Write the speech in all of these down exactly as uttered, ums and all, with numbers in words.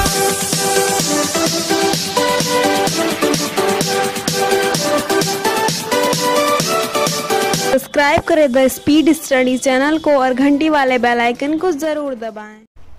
Subscribe करें the speed study channel को और घंटी वाले बेल आइकन को जरूर दबाएं।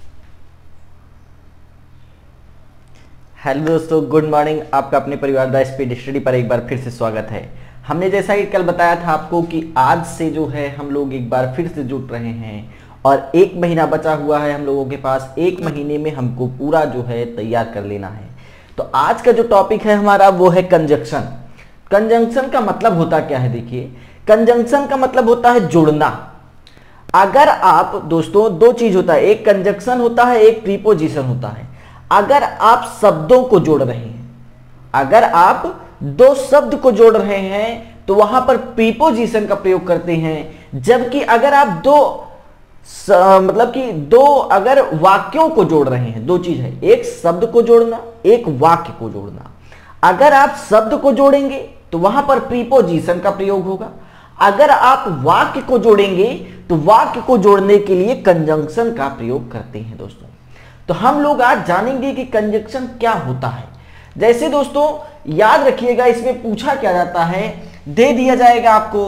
हेलो दोस्तों, गुड मॉर्निंग। आपका अपने परिवार द स्पीड स्टडी पर एक बार फिर से स्वागत है। हमने जैसा कि कल बताया था आपको कि आज से जो है हम लोग एक बार फिर से जुट रहे हैं और एक महीना बचा हुआ है हम लोगों के पास। एक महीने में हमको पूरा जो है तैयार कर लेना है। तो आज का जो टॉपिक है हमारा वो है कंजंक्शन। कंजंक्शन का मतलब होता क्या है? देखिए, कंजंक्शन का मतलब होता है जोड़ना। अगर आप दोस्तों, दो चीज होता है, एक कंजंक्शन होता है, एक प्रीपोजिशन होता है। अगर आप शब्दों को जोड़ रहे हैं, अगर आप दो शब्द को जोड़ रहे हैं तो वहां पर प्रीपोजिशन का प्रयोग करते हैं। जबकि अगर आप दो स, मतलब कि दो अगर वाक्यों को जोड़ रहे हैं, दो चीज है, एक शब्द को जोड़ना, एक वाक्य को जोड़ना। अगर आप शब्द को जोड़ेंगे तो वहां पर प्रीपोजिशन का प्रयोग होगा। अगर आप वाक्य को जोड़ेंगे तो वाक्य को जोड़ने के लिए कंजंक्शन का प्रयोग करते हैं दोस्तों। तो हम लोग आज जानेंगे कि कंजंक्शन क्या होता है। जैसे दोस्तों याद रखिएगा, इसमें पूछा क्या जाता है, दे दिया जाएगा आपको,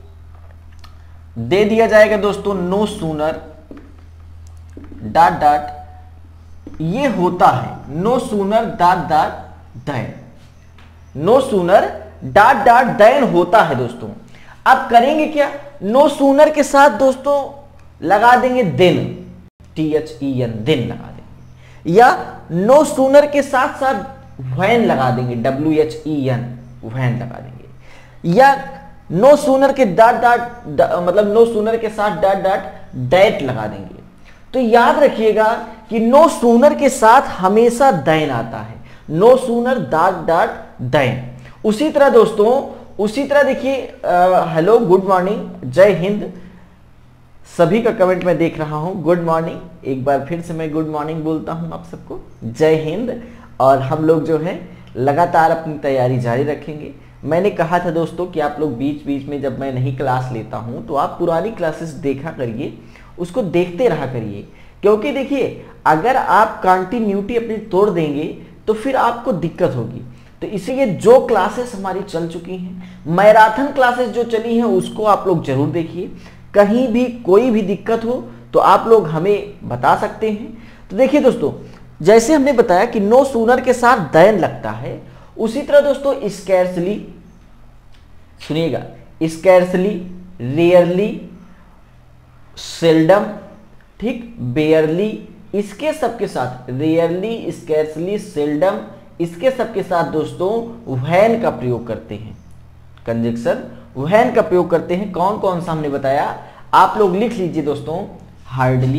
दे दिया जाएगा दोस्तों नो सूनर डॉट डॉट, ये होता है no sooner dot dot then, no sooner dot dot then होता है दोस्तों। अब करेंगे क्या, नो सूनर के साथ दोस्तों लगा देंगे then, T H E N, then लगा देंगे, या नो सूनर के साथ साथ व्हेन लगा देंगे, W H E N, when लगा देंगे, या नो सूनर के डॉट डॉट मतलब नो सूनर के साथ डॉट डॉट दैट लगा देंगे। तो याद रखिएगा कि नो सूनर के साथ हमेशा देन आता है, no sooner dot dot then. उसी तरह दोस्तों, उसी तरह देखिए, हेलो, गुड मॉर्निंग, जय हिंद, सभी का कमेंट में देख रहा हूं, गुड मॉर्निंग। एक बार फिर से मैं गुड मॉर्निंग बोलता हूं आप सबको, जय हिंद। और हम लोग जो है लगातार अपनी तैयारी जारी रखेंगे। मैंने कहा था दोस्तों कि आप लोग बीच बीच में जब मैं नहीं क्लास लेता हूं तो आप पुरानी क्लासेस देखा करिए, उसको देखते रहा करिए। क्योंकि देखिए, अगर आप कंटिन्यूटी अपनी तोड़ देंगे तो फिर आपको दिक्कत होगी। तो इसीलिए जो क्लासेस हमारी चल चुकी हैं, मैराथन क्लासेस जो चली हैं, उसको आप लोग जरूर देखिए। कहीं भी कोई भी दिक्कत हो तो आप लोग हमें बता सकते हैं। तो देखिए दोस्तों, जैसे हमने बताया कि नो सूनर के साथ देन लगता है, उसी तरह दोस्तों स्कैर्सली, सुनिएगा, स्कैर्सली, रेयरली, सेल्डम, ठीक, बेयरली, इसके सबके साथ, रेयरली, स्कैर्सली, सेल्डम, इसके सबके साथ दोस्तों व्हेन का प्रयोग करते हैं। कंजंक्शन व्हेन का प्रयोग करते हैं। कौन कौन सा हमने बताया, आप लोग लिख लीजिए दोस्तों, hardly,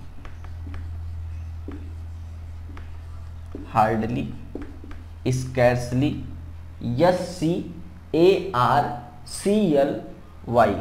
hardly, scarcely, S C A R C L Y,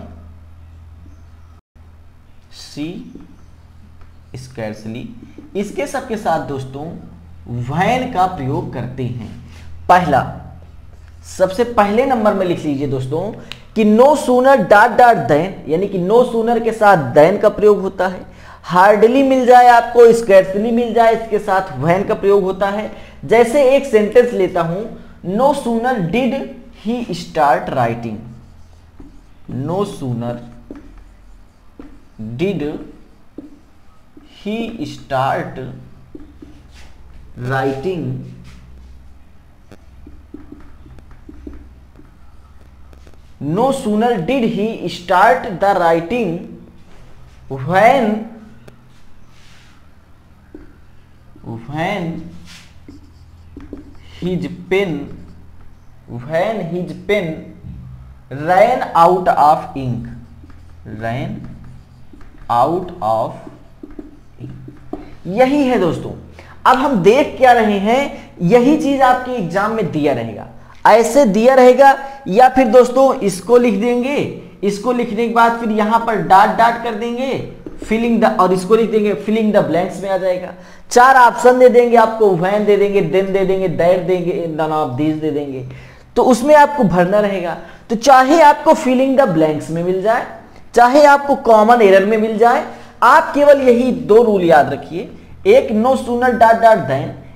C, scarcely, इसके सबके साथ दोस्तों व्हेन का प्रयोग करते हैं। पहला, सबसे पहले नंबर में लिख लीजिए दोस्तों कि no sooner dot dot then, यानी कि नो सूनर के साथ देन का प्रयोग होता है। हार्डली मिल जाए आपको, स्कैर्सली मिल जाए, इसके साथ व्हेन का प्रयोग होता है। जैसे एक सेंटेंस लेता हूं, no sooner did he start writing, no sooner did he start writing, no sooner did he start the writing when when his pen when his pen ran out of ink, ran out of ink। यही है दोस्तों। अब हम देख क्या रहे हैं, यही चीज आपके एग्जाम में दिया रहेगा, ऐसे दिया रहेगा, या फिर दोस्तों इसको लिख देंगे, इसको लिखने के बाद फिर यहां पर डॉट डॉट कर देंगे, फिलिंग द, और इसको लिख देंगे, फिलिंग द ब्लैंक्स में आ जाएगा। चार ऑप्शन दे देंगे आपको, व्हेन दे देंगे, देन दे देंगे, दैट देंगे, नन ऑफ दिस दे देंगे, तो उसमें आपको भरना रहेगा। तो चाहे आपको फिलिंग द ब्लैंक्स में मिल जाए, चाहे आपको कॉमन एरर में मिल जाए, आप केवल यही दो रूल याद रखिए, एक no sooner dot dot then,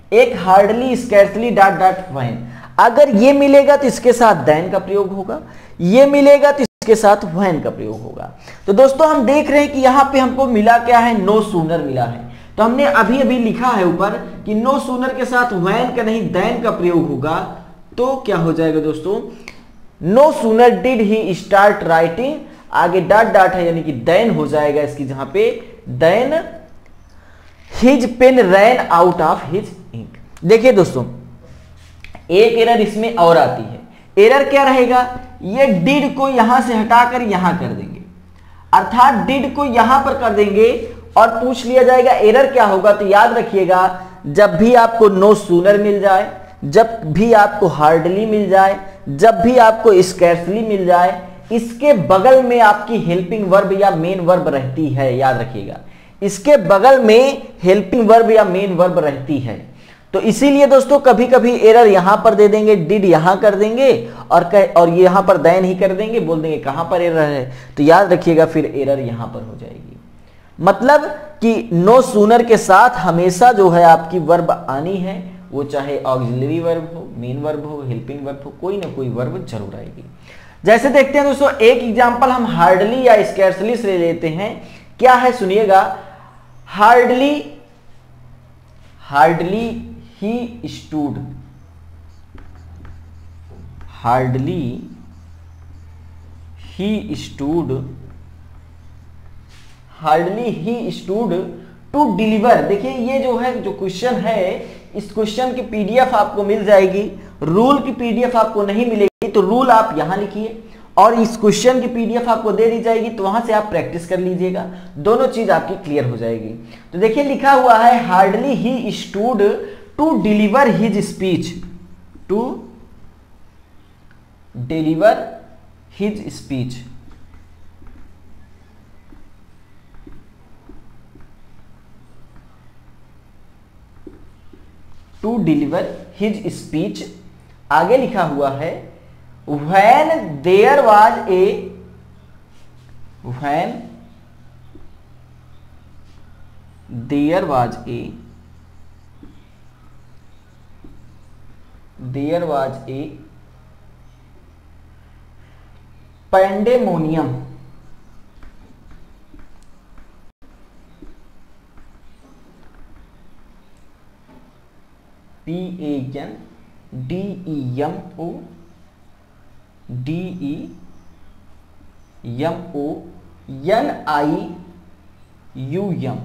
एक hardly, scarcely, dot dot when. अगर ये मिलेगा तो इसके साथ देन का प्रयोग होगा, ये मिलेगा तो इसके साथ व्हेन का प्रयोग होगा। तो दोस्तों हम देख रहे हैं कि यहां पे हमको मिला क्या है, नो सूनर मिला है। तो हमने अभी अभी लिखा है ऊपर कि नो सूनर के साथ व्हेन का नहीं देन का प्रयोग होगा। तो क्या हो जाएगा दोस्तों, no sooner did he start writing, आगे डॉट डॉट है यानी कि देन हो जाएगा इसकी जहां पे, then his pen ran out of his ink. देखिए दोस्तों एक एरर इसमें और आती है। एरर क्या रहेगा, ये डिड को यहां से हटाकर यहां कर देंगे, अर्थात डिड को यहां पर कर देंगे और पूछ लिया जाएगा एरर क्या होगा। तो याद रखिएगा जब भी आपको नो सूनर मिल जाए, जब भी आपको हार्डली मिल जाए, जब भी आपको स्कैर्सली मिल जाए, इसके बगल में आपकी हेल्पिंग वर्ब या मेन वर्ब रहती है। याद रखिएगा इसके बगल में हेल्पिंग वर्ब या मेन वर्ब रहती है। तो इसीलिए दोस्तों कभी कभी एरर यहां पर दे देंगे, डिड यहां कर देंगे और और यहां पर देन ही कर देंगे, बोल देंगे कहां पर एरर है। तो याद रखिएगा फिर एरर यहां पर हो जाएगी। मतलब कि नो सूनर के साथ हमेशा जो है आपकी वर्ब आनी है, वो चाहे ऑक्सिलरी वर्ब हो, मेन वर्ब हो, हेल्पिंग वर्ब हो, कोई ना कोई वर्ब जरूर आएगी। जैसे देखते हैं दोस्तों एक एग्जांपल हम हार्डली या स्कैर्सली से लेते हैं। क्या है सुनिएगा, hardly hardly he stood, hardly he stood, hardly he stood to deliver. देखिए ये जो है जो क्वेश्चन है, इस क्वेश्चन की पीडीएफ आपको मिल जाएगी, रूल की पीडीएफ आपको नहीं मिलेगी। तो रूल आप यहां लिखिए और इस क्वेश्चन की पीडीएफ आपको दे दी जाएगी, तो वहां से आप प्रैक्टिस कर लीजिएगा, दोनों चीज आपकी क्लियर हो जाएगी। तो देखिए लिखा हुआ है hardly he stood to deliver his speech, to deliver his speech. To deliver his speech. आगे लिखा हुआ है when there was a when there was a there was a pandemonium P A N D E M O D E M O N I U M,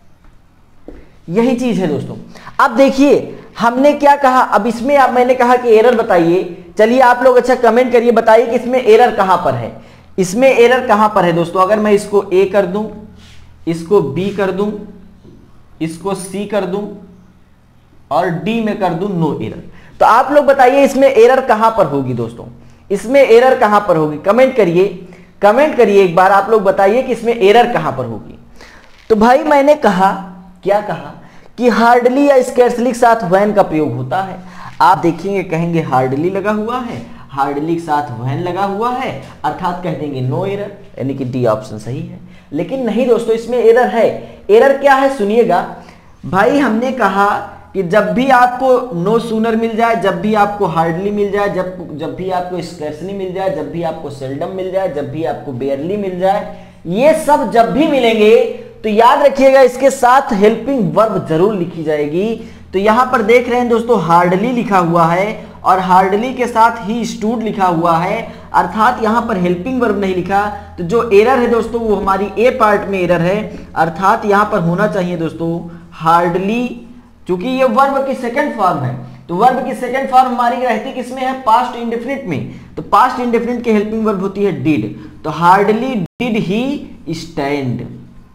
यही चीज है दोस्तों। अब देखिए हमने क्या कहा, अब इसमें आप मैंने कहा कि एरर बताइए। चलिए आप लोग अच्छा कमेंट करिए, बताइए कि इसमें एरर कहां पर है, इसमें एरर कहां पर है दोस्तों। अगर मैं इसको ए कर दूं, इसको बी कर दूं, इसको सी कर दूं और डी में कर दूं नो एरर, तो आप लोग बताइए इसमें एरर कहां पर होगी दोस्तों, इसमें एरर कहां पर होगी। कमेंट करिए, कमेंट करिए एक बार, आप लोग बताइए कि इसमें एरर कहां पर होगी। तो भाई मैंने कहा, क्या कहा कि हार्डली या स्कैर्सली के साथ व्हेन का प्रयोग होता है। आप देखेंगे कहेंगे हार्डली लगा हुआ है, हार्डली के साथ व्हेन लगा हुआ है, अर्थात कह देंगे नो एरर, यानी कि डी ऑप्शन सही है। लेकिन नहीं दोस्तों, इसमें एरर है। एरर क्या है सुनिएगा भाई, हमने कहा कि जब भी आपको नो सूनर मिल जाए, जब भी आपको हार्डली मिल जाए, जब जब भी आपको स्कैर्सली मिल जाए, जब भी आपको सेल्डम मिल जाए, जब भी आपको बेयरली मिल जाए, ये सब जब भी मिलेंगे तो याद रखिएगा इसके साथ हेल्पिंग वर्ब जरूर लिखी जाएगी। तो यहां पर देख रहे हैं दोस्तों हार्डली लिखा हुआ है और हार्डली के साथ ही स्टूड लिखा हुआ है, अर्थात यहां पर हेल्पिंग वर्ब नहीं लिखा। तो जो एरर है दोस्तों वो हमारी ए पार्ट में एरर है, अर्थात यहां पर होना चाहिए दोस्तों हार्डली, क्योंकि ये वर्ब की सेकंड फॉर्म है। तो वर्ब की सेकंड फॉर्म हमारी रहती किसमें है, पास्ट इंडेफिनिट में। तो पास्ट इंडेफिनिट की हेल्पिंग वर्ब होती है डिड, तो हार्डली डिड ही स्टैंड।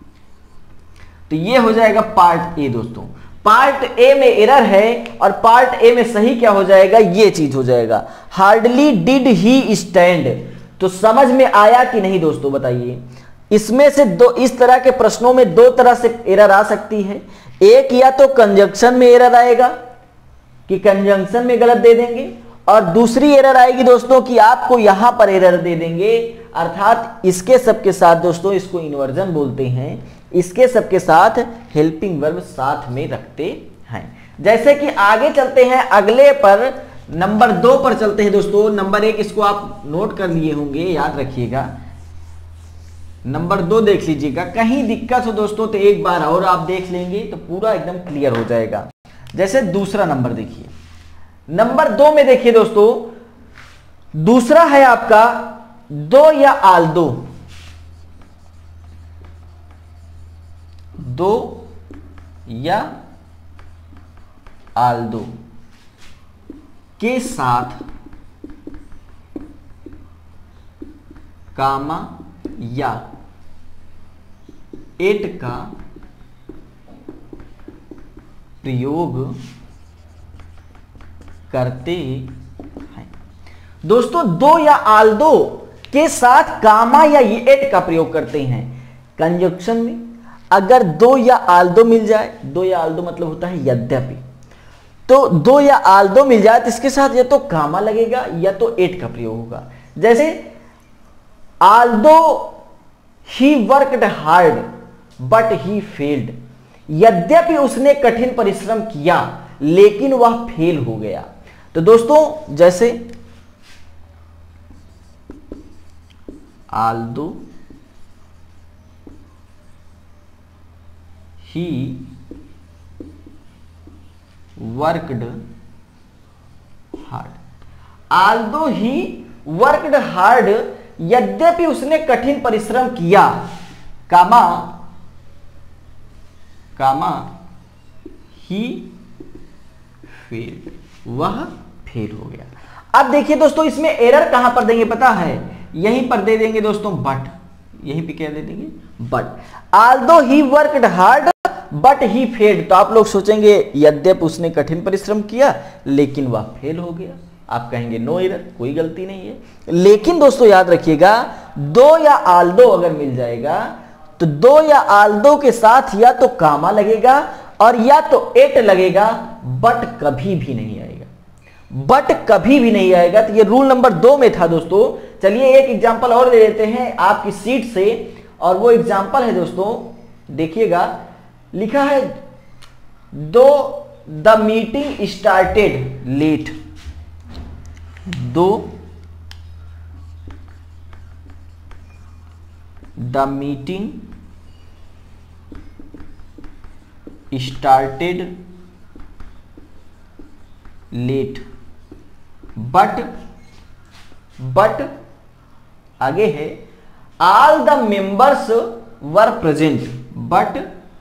तो ये हो जाएगा पार्ट ए दोस्तों। पार्ट ए में एरर है और पार्ट ए में सही क्या हो जाएगा, ये चीज हो जाएगा हार्डली डिड ही स्टैंड। तो समझ में आया कि नहीं दोस्तों, बताइए। इसमें से दो, इस तरह के प्रश्नों में दो तरह से एरर आ सकती है। एक या तो कंजंक्शन में एरर आएगा कि कंजंक्शन में गलत दे देंगे, और दूसरी एरर आएगी दोस्तों कि आपको यहां पर एरर दे देंगे, अर्थात इसके सबके साथ दोस्तों, इसको इन्वर्जन बोलते हैं, इसके सबके साथ हेल्पिंग वर्ब साथ में रखते हैं। जैसे कि आगे चलते हैं अगले पर, नंबर दो पर चलते हैं दोस्तों। नंबर एक इसको आप नोट कर लिए होंगे, याद रखिएगा। नंबर दो देख लीजिएगा, कहीं दिक्कत हो दोस्तों तो एक बार और आप देख लेंगे तो पूरा एकदम क्लियर हो जाएगा। जैसे दूसरा नंबर देखिए, नंबर दो में देखिए दोस्तों, दूसरा है आपका दो या आल्दो। दो या आल्दो के साथ कामा या एट का प्रयोग करते हैं। दोस्तों दो या आल्दो के साथ कामा या एट का प्रयोग करते हैं। कंजक्शन में अगर दो या आल्दो मिल जाए, दो या आल्दो मतलब होता है यद्यपि, तो दो या आल्दो मिल जाए तो इसके साथ या तो कामा लगेगा या तो एट का प्रयोग होगा। जैसे although he worked hard but he failed, यद्यपि उसने कठिन परिश्रम किया लेकिन वह फेल हो गया। तो दोस्तों जैसे although he worked hard, although he worked hard, यद्यपि उसने कठिन परिश्रम किया, कामा कामा ही फेल, वह फेल हो गया। अब देखिए दोस्तों इसमें एरर कहां पर देंगे पता है, यहीं पर दे देंगे दोस्तों बट, यहीं पे क्या दे देंगे but. Although he worked hard but he failed, तो आप लोग सोचेंगे यद्यपि उसने कठिन परिश्रम किया लेकिन वह फेल हो गया, आप कहेंगे नो एरर, कोई गलती नहीं है। लेकिन दोस्तों याद रखिएगा, दो या आल्दो अगर मिल जाएगा तो दो या आल्दो के साथ या तो कामा लगेगा और या तो एट लगेगा, बट कभी भी नहीं आएगा, बट कभी भी नहीं आएगा। तो ये रूल नंबर दो में था दोस्तों। चलिए एक एग्जांपल और दे देते हैं आपकी सीट से, और वो एग्जांपल है दोस्तों, देखिएगा लिखा है though the meeting started late, though the meeting started late but but आगे है all the members were present, but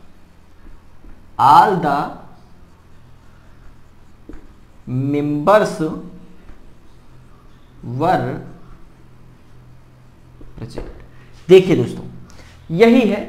all the members were present. देखिए दोस्तों यही है,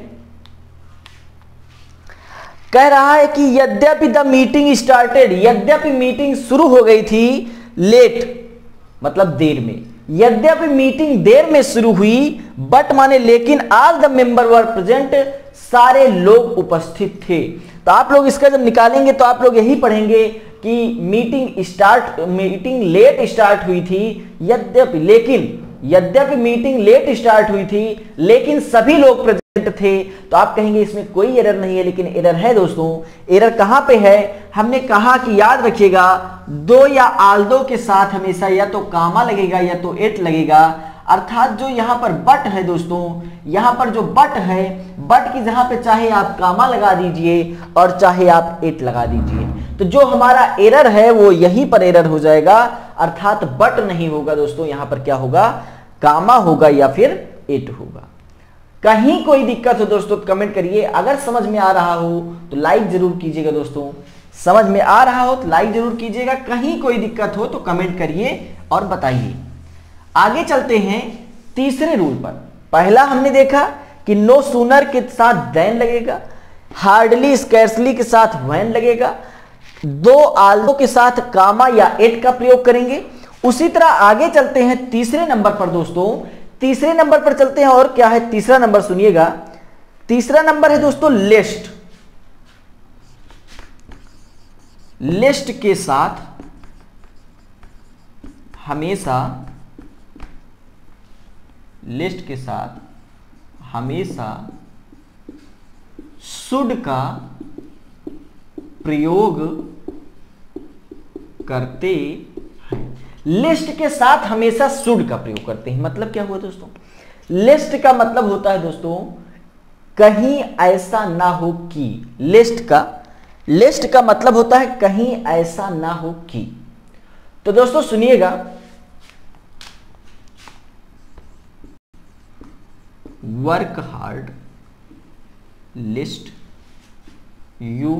कह रहा है कि यद्यपि द मीटिंग स्टार्टेड, यद्यपि मीटिंग शुरू हो गई थी, लेट मतलब देर में, यद्यपि मीटिंग देर में शुरू हुई, बट माने लेकिन all the member were present, सारे लोग उपस्थित थे। तो आप लोग इसका जब निकालेंगे तो आप लोग यही पढ़ेंगे कि meeting start meeting late start हुई थी, यद्यपि लेकिन यद्यपि मीटिंग लेट स्टार्ट हुई थी लेकिन सभी लोग प्रेजेंट थे। तो आप कहेंगे इसमें कोई एरर नहीं है, लेकिन एरर है दोस्तों। एरर कहां पे है, हमने कहा कि याद रखिएगा दो या आल्दो के साथ हमेशा या तो कामा लगेगा या तो एट लगेगा, अर्थात जो यहां पर बट है दोस्तों, यहां पर जो बट है, बट की जहां पे चाहे आप कामा लगा दीजिए और चाहे आप एट लगा दीजिए, तो जो हमारा एरर है वो यहीं पर एरर हो जाएगा, अर्थात बट नहीं होगा दोस्तों, यहां पर क्या होगा, कामा होगा या फिर एट होगा। कहीं कोई दिक्कत हो दोस्तों तो कमेंट करिए, अगर समझ में आ रहा हो तो लाइक जरूर कीजिएगा दोस्तों, समझ में आ रहा हो तो लाइक जरूर कीजिएगा, कहीं कोई दिक्कत हो तो कमेंट करिए और बताइए। आगे चलते हैं तीसरे रूल पर। पहला हमने देखा कि नो सूनर के साथ देन लगेगा, हार्डली स्कैर्सली के साथ व्हेन लगेगा, दो आल्दो के साथ कामा या एट का प्रयोग करेंगे। उसी तरह आगे चलते हैं तीसरे नंबर पर दोस्तों, तीसरे नंबर पर चलते हैं, और क्या है तीसरा नंबर सुनिएगा। तीसरा नंबर है दोस्तों लिस्ट, लिस्ट के साथ हमेशा लिस्ट के साथ हमेशा शुड का प्रयोग करते हैं। लिस्ट के साथ हमेशा शुड का प्रयोग करते हैं। मतलब क्या हुआ दोस्तों, लिस्ट का मतलब होता है दोस्तों कहीं ऐसा ना हो कि, लिस्ट का लिस्ट का मतलब होता है कहीं ऐसा ना हो कि। तो दोस्तों सुनिएगा, work hard lest you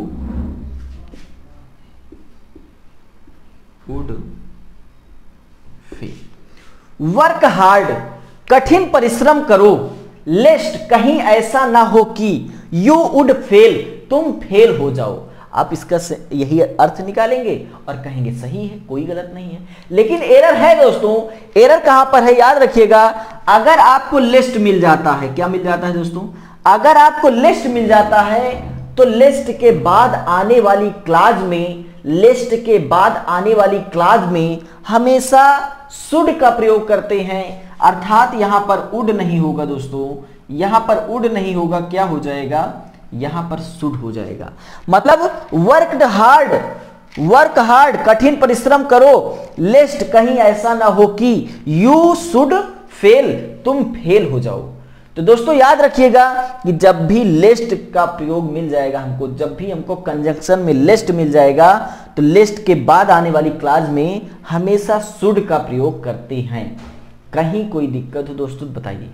would fail. Work hard कठिन परिश्रम करो, लिस्ट कहीं ऐसा ना हो कि यू वुड फेल तुम फेल हो जाओ। आप इसका यही अर्थ निकालेंगे और कहेंगे सही है, कोई गलत नहीं है। लेकिन एरर है दोस्तों, एरर कहां पर है याद रखिएगा। अगर आपको लिस्ट मिल जाता है, क्या मिल जाता है दोस्तों, अगर आपको लिस्ट मिल जाता है तो लिस्ट के बाद आने वाली क्लाज में, लिस्ट के बाद आने वाली क्लाज में हमेशा शुड का प्रयोग करते हैं। अर्थात यहां पर वुड नहीं होगा दोस्तों, यहां पर वुड नहीं होगा, क्या हो जाएगा, यहां पर शुड हो जाएगा। मतलब वर्कड हार्ड, वर्क हार्ड कठिन परिश्रम करो, लिस्ट कहीं ऐसा ना हो कि यू शुड फेल तुम फेल हो जाओ। तो दोस्तों याद रखिएगा कि जब भी लिस्ट का प्रयोग मिल जाएगा हमको, जब भी हमको कंजंक्शन में लिस्ट मिल जाएगा तो लिस्ट के बाद आने वाली क्लास में हमेशा शुड का प्रयोग करते हैं। कहीं कोई दिक्कत हो दोस्तों बताइए।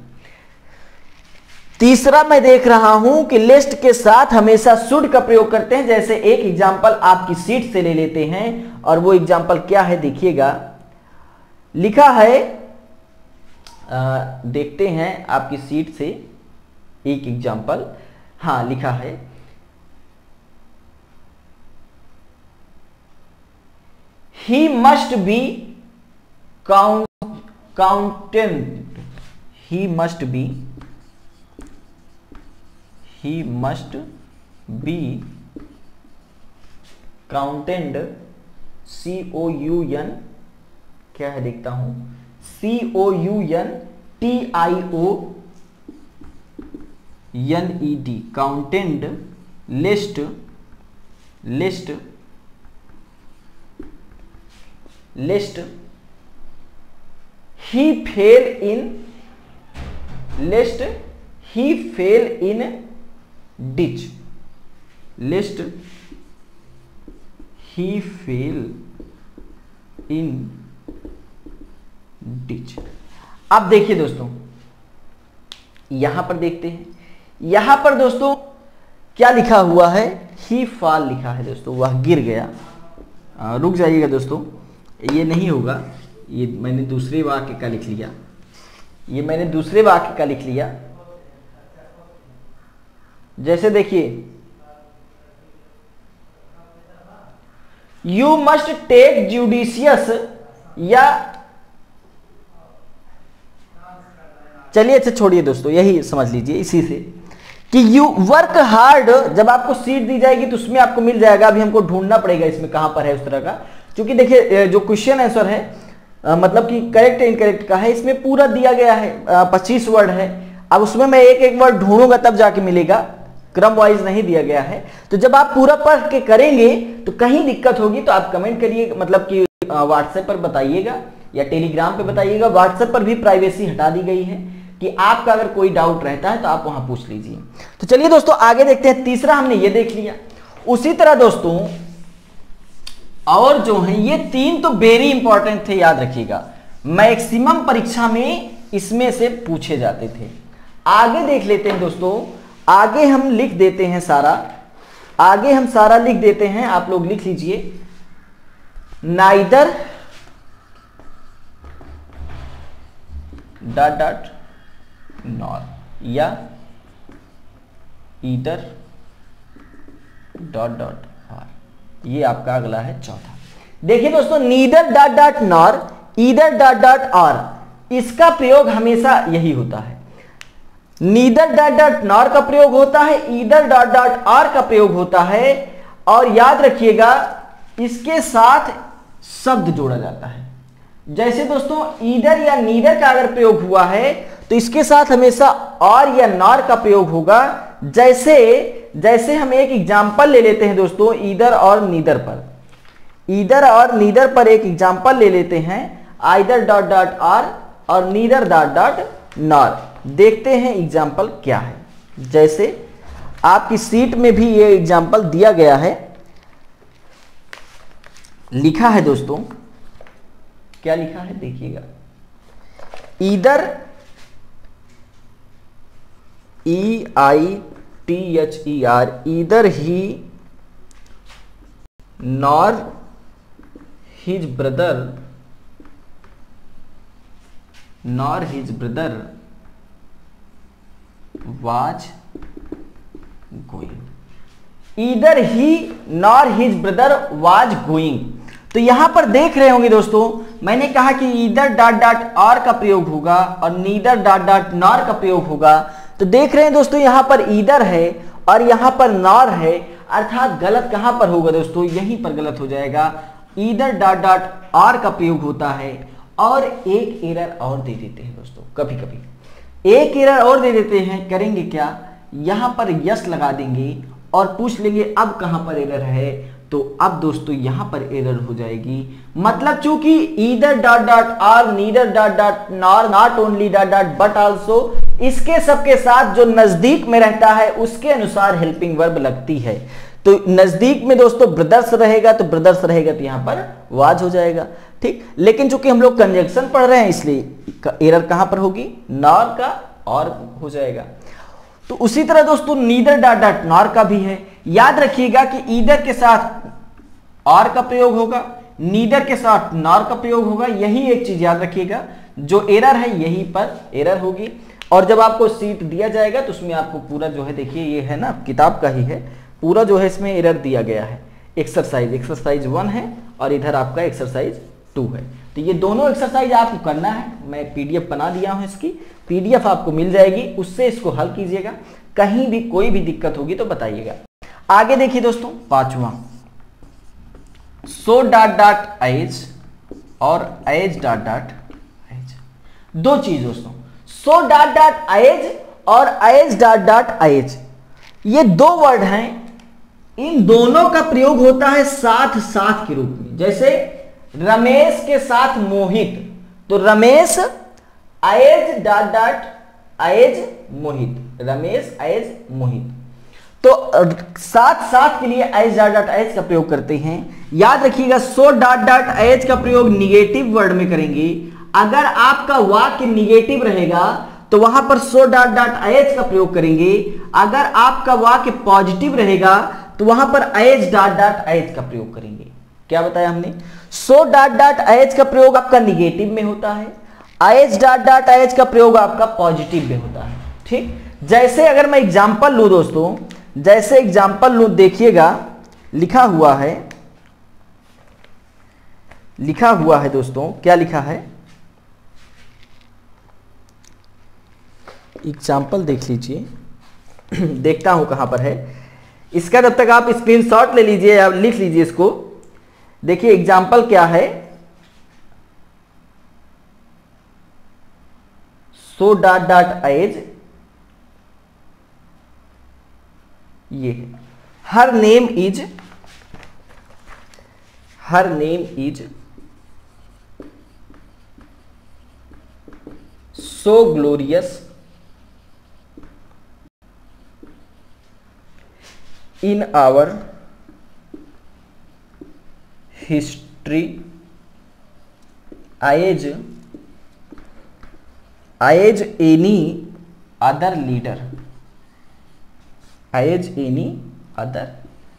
तीसरा मैं देख रहा हूं कि लिस्ट के साथ हमेशा शुड का प्रयोग करते हैं। जैसे एक एग्जांपल आपकी सीट से ले लेते हैं और वो एग्जांपल क्या है देखिएगा, लिखा है, आ, देखते हैं आपकी सीट से एक एग्जांपल। हाँ लिखा है, he must be content, he must be he must be counted, C O U N क्या है देखता हूं, C O U N T I O N E D counted list, list list he fell in list he fell in ditch, list he fell in ditch। अब देखिए दोस्तों, यहां पर देखते हैं, यहां पर दोस्तों क्या लिखा हुआ है, ही फॉल लिखा है दोस्तों, वह गिर गया। आ, रुक जाइएगा दोस्तों, ये नहीं होगा, ये मैंने दूसरे वाक्य का लिख लिया, ये मैंने दूसरे वाक्य का लिख लिया। जैसे देखिए, यू मस्ट टेक जुडिशियस, या चलिए अच्छा छोड़िए दोस्तों, यही समझ लीजिए इसी से कि यू वर्क हार्ड। जब आपको सीट दी जाएगी तो उसमें आपको मिल जाएगा, अभी हमको ढूंढना पड़ेगा इसमें कहां पर है उस तरह का, क्योंकि देखिए जो क्वेश्चन आंसर है आ, मतलब कि करेक्ट इनकरेक्ट का है, इसमें पूरा दिया गया है, पच्चीस वर्ड है। अब उसमें मैं एक एक वर्ड ढूंढूंगा तब जाके मिलेगा, क्रम वाइज नहीं दिया गया है। तो जब आप पूरा पढ़ के करेंगे तो कहीं दिक्कत होगी तो आप कमेंट करिए, मतलब कि व्हाट्सएप पर बताइएगा या टेलीग्राम पे बताइएगा। व्हाट्सएप पर भी प्राइवेसी हटा दी गई है कि आपका अगर कोई डाउट रहता है तो आप वहां पूछ लीजिए। तो चलिए दोस्तों आगे देखते हैं। तीसरा हमने ये देख लिया। उसी तरह दोस्तों और जो है ये तीन तो वेरी इंपॉर्टेंट थे, याद रखिएगा, मैक्सिमम परीक्षा में इसमें से पूछे जाते थे। आगे देख लेते हैं दोस्तों, आगे हम लिख देते हैं सारा, आगे हम सारा लिख देते हैं, आप लोग लिख लीजिए, नाइदर डॉट डॉट नॉर, या ईदर डॉट डॉट आर, ये आपका अगला है चौथा। देखिए दोस्तों, neither dot dot nor, either dot dot or, इसका प्रयोग हमेशा यही होता है। नीदर डॉट डॉट नॉर का प्रयोग होता है, ईदर डॉट डॉट आर का प्रयोग होता है, और याद रखिएगा इसके साथ शब्द जोड़ा जाता है। जैसे दोस्तों ईदर या नीदर का अगर प्रयोग हुआ है तो इसके साथ हमेशा और या नॉर का प्रयोग होगा। जैसे जैसे हम एक एग्जांपल ले लेते हैं दोस्तों ईदर और नीदर पर। ईदर और नीदर पर एक एग्जांपल ले लेते हैं, आइदर डॉट डॉट और और नीदर डॉट डॉट नॉर। देखते हैं एग्जांपल क्या है। जैसे आपकी सीट में भी ये एग्जांपल दिया गया है, लिखा है दोस्तों, क्या लिखा है देखिएगा, either, E I T H E R, either he nor his brother, nor his brother was going. Either he nor his brother was going. तो यहां पर देख रहे होंगे दोस्तों, मैंने कहा कि ईदर डॉट डॉट और का प्रयोग होगा और नीदर डॉट डॉट नॉर का प्रयोग होगा। तो देख रहे हैं दोस्तों, यहां पर ईदर है और यहां पर नॉर है, अर्थात गलत कहां पर होगा दोस्तों, यहीं पर गलत हो जाएगा। ईदर डॉट डॉट और का प्रयोग होता है। और एक एरर और दे देते हैं दोस्तों, कभी कभी एक एरर और दे देते हैं। करेंगे क्या, यहां पर यस लगा देंगे और पूछ लेंगे अब कहां पर एरर है। तो अब दोस्तों यहां पर एरर हो जाएगी, मतलब चूंकि ईदर डॉट डॉट और neither dot dot nor, not only dot dot but also, इसके सबके साथ जो नजदीक में रहता है उसके अनुसार हेल्पिंग वर्ब लगती है। तो नजदीक में दोस्तों ब्रदर्स रहेगा तो ब्रदर्स रहेगा तो यहां पर वाज हो जाएगा, ठीक। लेकिन चूंकि हम लोग कंजंक्शन पढ़ रहे हैं इसलिए एरर कहां पर होगी, नॉर का और हो जाएगा। तो उसी तरह दोस्तों नीदर डॉट डॉट नॉर का भी है। याद रखिएगा कि ईदर के साथ और का प्रयोग होगा, नीदर के साथ नॉर का प्रयोग होगा। यही एक चीज याद रखिएगा, जो एरर है यहीं पर एरर होगी। और जब आपको सीट दिया जाएगा तो उसमें आपको पूरा जो है, देखिए ये है ना, किताब का ही है, पूरा जो है इसमें एरर दिया गया है। एक्सरसाइज एक्सरसाइज वन है और इधर आपका एक्सरसाइज टू है। तो ये दोनों एक्सरसाइज आपको करना है। मैं पीडीएफ बना दिया हूं, इसकी पीडीएफ आपको मिल जाएगी, उससे इसको हल कीजिएगा। कहीं भी कोई भी दिक्कत होगी तो बताइएगा। आगे देखिए दोस्तों, पांचवा, सो डॉट डॉट एज और एज डॉट डॉट एज। दो चीज दोस्तों, सो डॉट डॉट एज और एज डॉट डॉट एज, ये दो वर्ड हैं। इन दोनों का प्रयोग होता है साथ साथ के रूप में। जैसे रमेश के साथ मोहित, तो Ramesh as dot dot as Mohit, Ramesh as Mohit. तो साथ साथ के लिए एज डॉट डॉट एज का प्रयोग करते हैं। याद रखिएगा, सो डॉट डॉट एज का प्रयोग निगेटिव वर्ड में करेंगे। अगर आपका वाक्य निगेटिव रहेगा तो वहां पर सो डॉट डॉट एज का प्रयोग करेंगे। अगर आपका वाक्य पॉजिटिव रहेगा तो वहां पर एज डॉट डॉट एज का प्रयोग करेंगे। क्या बताया हमने, सो डॉट डॉट एज का प्रयोग आपका निगेटिव में होता है, एज डॉट डॉट एज का प्रयोग आपका पॉजिटिव में होता है, ठीक। जैसे अगर मैं एग्जांपल लूं दोस्तों, जैसे एग्जांपल लूं, देखिएगा लिखा हुआ है, लिखा हुआ है दोस्तों, क्या लिखा है, एग्जांपल देख लीजिए। देखता हूं कहां पर है इसका, जब तक आप स्क्रीनशॉट ले लीजिए या लिख लीजिए इसको। देखिए एग्जांपल क्या है, सो डॉट डॉट एज, ये her name is, her name is so glorious in our history as as any other leader, as any other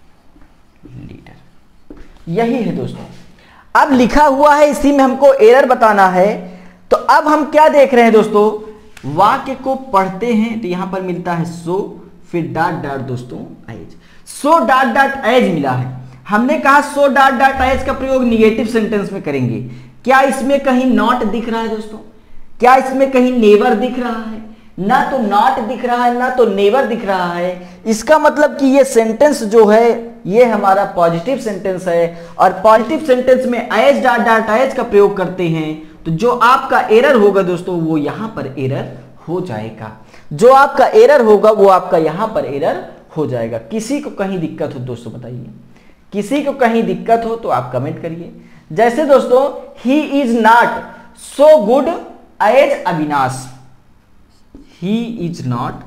leader. यही है दोस्तों। अब लिखा हुआ है, इसी में हमको एरर बताना है। तो अब हम क्या देख रहे हैं दोस्तों, वाक्य को पढ़ते हैं तो यहां पर मिलता है सो, फिर डॉट डॉट दोस्तों as, so dot dot as मिला है। हमने कहा सो डॉट डॉट एज का प्रयोग निगेटिव सेंटेंस में करेंगे। क्या इसमें कहीं नॉट दिख रहा है दोस्तों, क्या इसमें कहीं नेवर दिख रहा है, ना तो नॉट दिख रहा है ना तो नेवर दिख रहा है। इसका मतलब कि ये सेंटेंस जो है ये हमारा पॉजिटिव सेंटेंस है, और पॉजिटिव सेंटेंस में एज डॉट डॉट एज का प्रयोग करते हैं तो जो आपका एरर होगा दोस्तों वो यहां पर एरर हो जाएगा। जो आपका एरर होगा वो आपका यहां पर एरर हो जाएगा। किसी को कहीं दिक्कत हो दोस्तों बताइए, किसी को कहीं दिक्कत हो तो आप कमेंट करिए। जैसे दोस्तों he is not so good as Avinash, he is not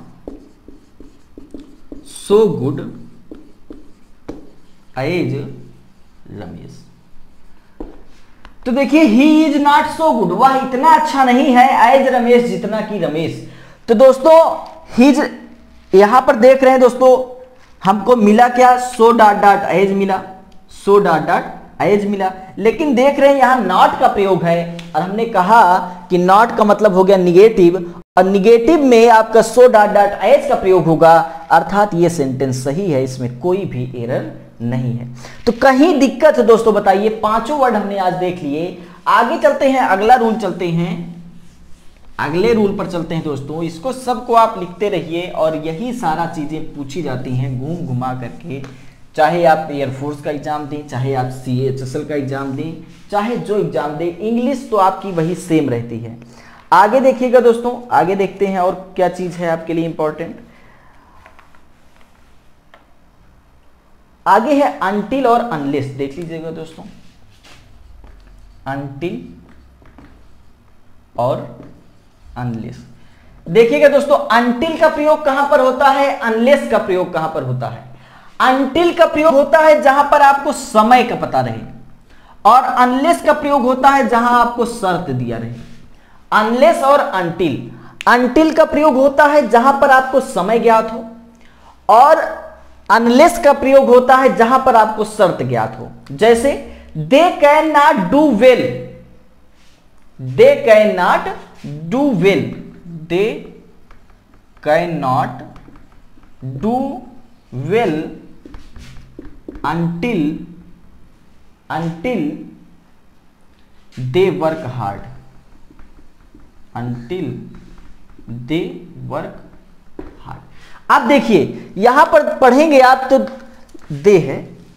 so good as Ramesh. तो देखिए he is not so good, वह इतना अच्छा नहीं है एज रमेश जितना कि रमेश। तो दोस्तों हिज यहां पर देख रहे हैं दोस्तों, हमको मिला क्या, सो डॉट डॉट एज मिला, सो डॉट डॉट एज मिला। लेकिन देख रहे हैं यहां नॉट का प्रयोग है, और हमने कहा कि नॉट का मतलब हो गया निगेटिव, और निगेटिव में आपका सो डॉट डॉट एज का प्रयोग होगा, अर्थात ये सेंटेंस सही है, इसमें कोई भी एरर नहीं है। तो कहीं दिक्कत है दोस्तों बताइए। पांचों वर्ड हमने आज देख लिए। आगे चलते हैं, अगला रूल चलते हैं, अगले रूल पर चलते हैं दोस्तों। इसको सबको आप लिखते रहिए, और यही सारा चीजें पूछी जाती हैं घूम घुमा करके, चाहे आप एयरफोर्स का एग्जाम दें, चाहे आप सी एच एस एल का एग्जाम दें, चाहे जो एग्जाम दें, इंग्लिश तो आपकी वही सेम रहती है। आगे देखिएगा दोस्तों, आगे देखते हैं और क्या चीज है आपके लिए इंपॉर्टेंट। आगे है अनटिल और अनलेस, देख लीजिएगा दोस्तों, अनटिल और अनलेस। देखिएगा दोस्तों अनटिल का प्रयोग कहां पर होता है, अनलेस का प्रयोग कहां पर होता है। अनटिल का प्रयोग होता है जहां पर आपको समय का पता रहे, और अनलेस का प्रयोग होता है जहां आपको शर्त दिया रहे। अनलेस और अनटिल, अनटिल का प्रयोग होता है जहां पर आपको समय ज्ञात हो, और अनलेस का प्रयोग होता है जहां पर आपको शर्त ज्ञात हो। जैसे they can not do well, they can not do well, they can not do well until until they work hard, until they work hard। आप देखिए यहां पर पढ़ेंगे आप तो दे है,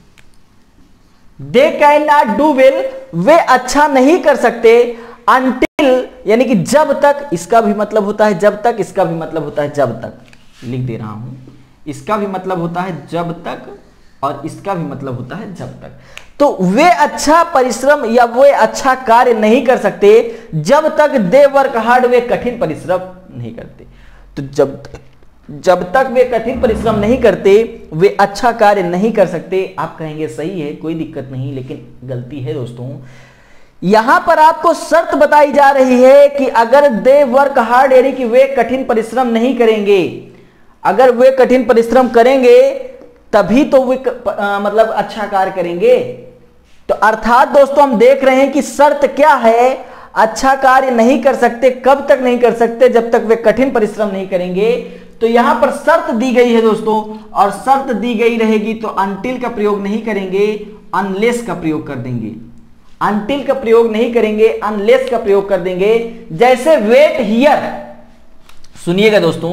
they can not do well, वे अच्छा नहीं कर सकते, until यानी कि जब तक, इसका भी मतलब होता है जब तक, इसका भी मतलब होता है जब तक, लिख दे रहा हूं, इसका भी मतलब होता है जब तक, और इसका भी मतलब होता है जब तक। तो वे अच्छा परिश्रम या वे अच्छा कार्य नहीं कर सकते जब तक दे वर्क हार्ड, वे कठिन परिश्रम नहीं करते। तो जब जब तक वे कठिन परिश्रम नहीं करते वे अच्छा कार्य नहीं कर सकते। आप कहेंगे सही है, कोई दिक्कत नहीं, लेकिन गलती है दोस्तों। यहां पर आपको शर्त बताई जा रही है कि अगर दे वर्क हार्ड यानी कि वे कठिन परिश्रम नहीं करेंगे, अगर वे कठिन परिश्रम करेंगे तभी तो वे आ, मतलब अच्छा कार्य करेंगे। तो अर्थात दोस्तों हम देख रहे हैं कि शर्त क्या है, अच्छा कार्य नहीं कर सकते, कब तक नहीं कर सकते, जब तक वे कठिन परिश्रम नहीं करेंगे। तो यहां पर शर्त दी गई है दोस्तों, और शर्त दी गई रहेगी तो अनटिल का प्रयोग नहीं करेंगे, अनलेस का प्रयोग कर देंगे। अनटिल का प्रयोग नहीं करेंगे, अनलेस का प्रयोग कर देंगे। जैसे वेट हियर, सुनिएगा दोस्तों,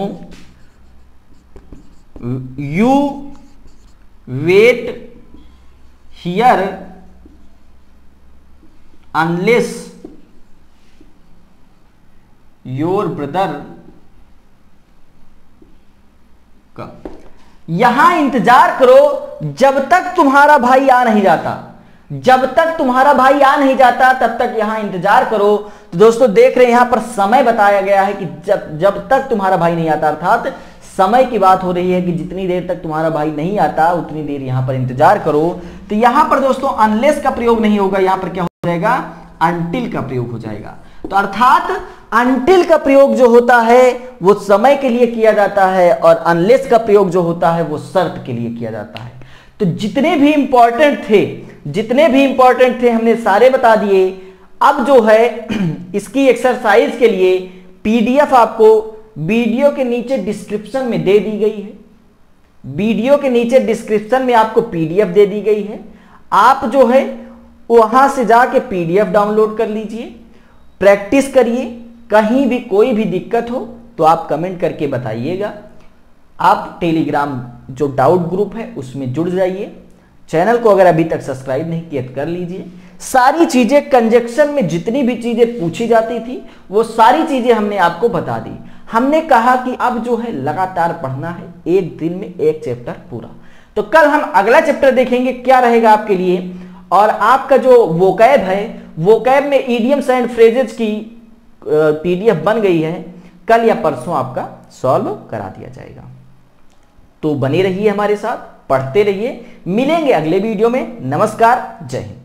you wait here unless your brother का, यहां इंतजार करो जब तक तुम्हारा भाई आ नहीं जाता, जब तक तुम्हारा भाई आ नहीं जाता तब तक यहां इंतजार करो। तो दोस्तों देख रहे हैं यहां पर समय बताया गया है कि जब जब तक तुम्हारा भाई नहीं आता, अर्थात समय की बात हो रही है कि जितनी देर तक तुम्हारा भाई नहीं आता उतनी देर यहां पर इंतजार करो। तो यहां पर दोस्तों अनलेस का प्रयोग नहीं होगा, यहां पर क्या हो जाएगा, अनटिल का प्रयोग हो जाएगा। तो अर्थात अनटिल का प्रयोग जो होता है वो समय के लिए किया जाता है, और अनलेस का प्रयोग जो होता है वो शर्त के लिए किया जाता है। तो जितने भी इंपॉर्टेंट थे, जितने भी इंपॉर्टेंट थे हमने सारे बता दिए। अब जो है इसकी एक्सरसाइज के लिए पीडीएफ आपको वीडियो के नीचे डिस्क्रिप्शन में दे दी गई है, वीडियो के नीचे डिस्क्रिप्शन में आपको पीडीएफ दे दी गई है। आप जो है वहां से जाके पीडीएफ डाउनलोड कर लीजिए, प्रैक्टिस करिए। कहीं भी कोई भी दिक्कत हो तो आप कमेंट करके बताइएगा। आप टेलीग्राम जो डाउट ग्रुप है उसमें जुड़ जाइए। चैनल को अगर अभी तक सब्सक्राइब नहीं किया तो कर लीजिए। सारी चीजें कंजक्शन में जितनी भी चीजें पूछी जाती थी वो सारी चीजें हमने आपको बता दी। हमने कहा कि अब जो है लगातार पढ़ना है, एक दिन में एक चैप्टर पूरा। तो कल हम अगला चैप्टर देखेंगे क्या रहेगा आपके लिए, और आपका जो वोकैब है, वोकैब में इडियम्स एंड फ्रेजेस की पीडीएफ बन गई है, कल या परसों आपका सॉल्व करा दिया जाएगा। तो बने रहिए हमारे साथ, पढ़ते रहिए, मिलेंगे अगले वीडियो में। नमस्कार, जय हिंद।